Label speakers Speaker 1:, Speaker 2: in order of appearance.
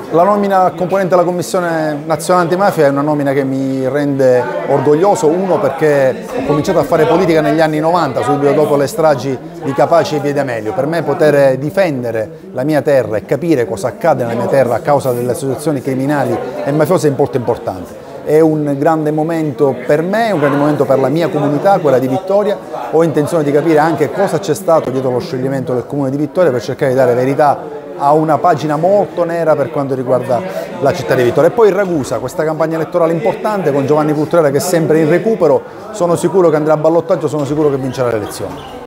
Speaker 1: La nomina a componente della Commissione Nazionale Antimafia è una nomina che mi rende orgoglioso, uno perché ho cominciato a fare politica negli anni 90, subito dopo le stragi di Capaci e Via D'Amelio. Per me poter difendere la mia terra e capire cosa accade nella mia terra a causa delle associazioni criminali e mafiose è molto importante. È un grande momento per me, un grande momento per la mia comunità, quella di Vittoria. Ho intenzione di capire anche cosa c'è stato dietro lo scioglimento del Comune di Vittoria per cercare di dare verità a una pagina molto nera per quanto riguarda la città di Vittoria. E poi Ragusa, questa campagna elettorale importante con Giovanni Cutrella che è sempre in recupero, sono sicuro che andrà a ballottaggio, sono sicuro che vincerà le elezioni.